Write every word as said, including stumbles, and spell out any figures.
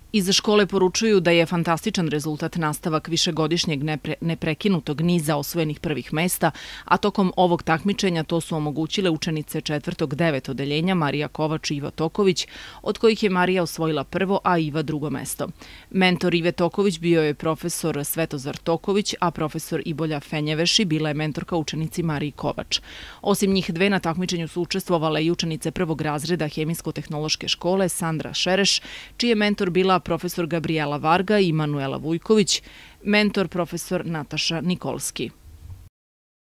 Iz škole poručuju da je fantastičan rezultat nastavak višegodišnjeg nepre, neprekinutog niza osvojenih prvih mesta, a tokom ovog takmičenja to su omogućile učenice četvrtog devet odeljenja Marija Kovač i Iva Toković, od kojih je Marija osvojila prvo, a Iva drugo mesto. Mentor Ive Toković bio je profesor Svetozar Toković, a profesor Ibolja Fenjeveši bila je mentorka učenici Mariji Kovač. Osim njih dve na takmičenju su učestvovale i učenice prvog razreda Hemijsko-tehnološke škole Sandra Šereš, čiji je mentor bila profesor Gabriela Varga i Manuela Vujković, mentor profesor Nataša Nikolski.